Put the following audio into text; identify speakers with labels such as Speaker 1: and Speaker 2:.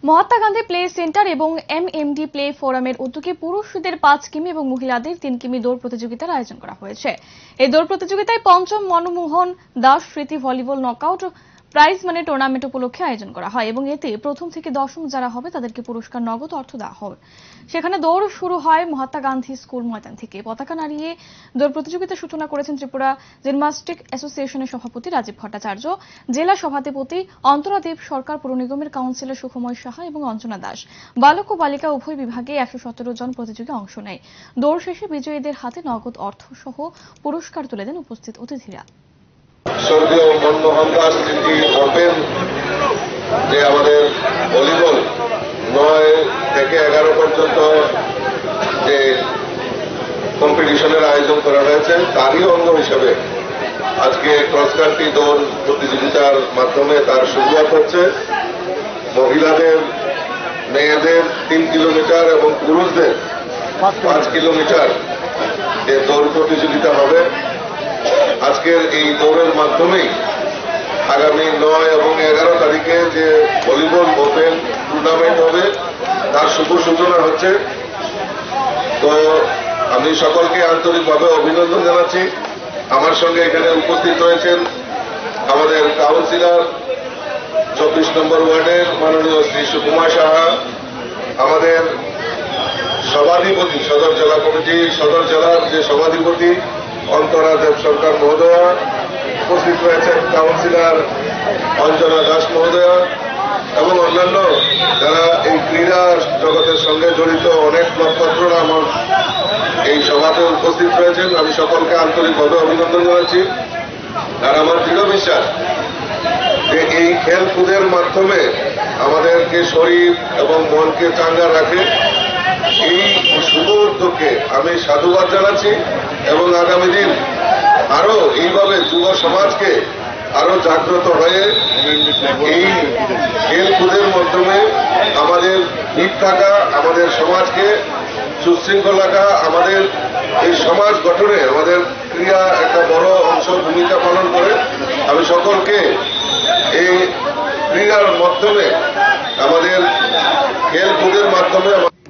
Speaker 1: Mahatma Gandhi play centre এবং MMD play ফোরামের উদ্যোগে পুরুষদের 5 কিমি এবং মহিলাদের 3 কিমি দৌড় প্রতিযোগিতার আয়োজন করা হয়েছে। এই দৌড় প্রতিযোগিতায় পঞ্চম মনমোহন দাস স্মৃতি volleyball knockout prize money tournament উপলক্ষে আয়োজন করা হয় এবং এতে প্রথম থেকে দশম যারা হবে তাদেরকে পুরস্কার নগদ অর্থ দেওয়া হবে। সেখানে দৌড় শুরু হয় মহাত্মা গান্ধী স্কুল ময়দান থেকে। পতাকা নাড়িয়ে দৌড় প্রতিযোগিতার সূচনা করেছেন ত্রিপুরা জিমন্যাস্টিক অ্যাসোসিয়েশনের সভাপতি রাজীব ভট্টাচার্য, জেলা সভাধিপতি অন্তরাদেব সরকার, পৌর নিগমের কাউন্সিলর সুখময় সাহা এবং অঞ্জনা দাস। বালক ও বালিকা উভয় বিভাগে 117 জন প্রতিযোগী অংশ নেয়। দৌড় শেষে বিজয়ীদের হাতে নগদ অর্থ সহ পুরস্কার তুলে দেন উপস্থিত অতিথিরা।
Speaker 2: স্বর্গীয় মনমোহন দাস স্মৃতি ওপেন যে আমাদের ভলিবল 9 থেকে 11 পর্যন্ত যে কম্পিটিশনের আয়োজন করা হয়েছে তারই অঙ্গ হিসেবে আজকে ক্রস কান্ট্রি দৌড় প্রতিযোগিতার মাধ্যমে তার শুরুয়াত হচ্ছে। মহিলাদের মেয়েদের 3 কিলোমিটার এবং পুরুষদের 5 কিলোমিটার যে দৌড় প্রতিযোগিতা হবে। আজকের এই দৌড়ের মাধ্যমেই আগামী 9 এবং 11 তারিখে যে ভলিবল ওপেন টুর্নামেন্ট হবে তার শুভ সূচনা হচ্ছে। তো আমি সকলকে আন্তরিকভাবে অভিনন্দন জানাচ্ছি। আমার সঙ্গে এখানে উপস্থিত রয়েছেন আমাদের কাউন্সিলর 24 নম্বর ওয়ার্ডের মাননীয় শ্রী সুখময় সাহা, আমাদের সভাধিপতি সদর জেলা কমিটি সদর জেলার যে সভাধিপতি অন্তরাদেব সরকার মহোদয়া, উপস্থিত রয়েছেন কাউন্সিলর অঞ্জনা দাস মহোদয়া এবং অন্যান্য যারা এই ক্রীড়া জগতের সঙ্গে জড়িত অনেক নক্ষত্ররা আমার এই সভাতে উপস্থিত রয়েছেন। আমি সকলকে আন্তরিকভাবে অভিনন্দন জানাচ্ছি। আর আমার দৃঢ় বিশ্বাস যে এই খেলকুদের মাধ্যমে আমাদেরকে শরীর এবং মনকে চাঙ্গা রাখে। এই শুভ উদ্যোগকে আমি সাধুবাদ জানাচ্ছি এবং আগামী দিন আরো এইভাবে যুব সমাজকে আরো জাগ্রত হয়ে এই খেলকুদের মাধ্যমে আমাদের ঠিক থাকা, আমাদের সমাজকে সুশৃঙ্খল রাখা, আমাদের এই সমাজ গঠনে আমাদের ক্রিয়া একটা বড় অংশ ভূমিকা পালন করে। আমি সকলকে এই ক্রীড়ার মাধ্যমে আমাদের খেলকুদের মাধ্যমে